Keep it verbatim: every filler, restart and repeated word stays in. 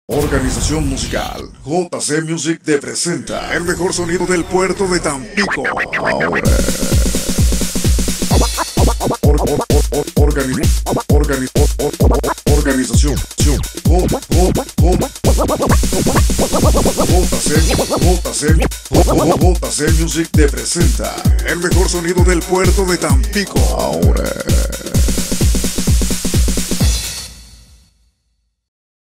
Organización musical J C Music te presenta el mejor sonido del puerto de Tampico. Ahora or, or, or, or, organi, organi, or, or, or, organización J C J C Music te presenta el mejor sonido del puerto de Tampico. Ahora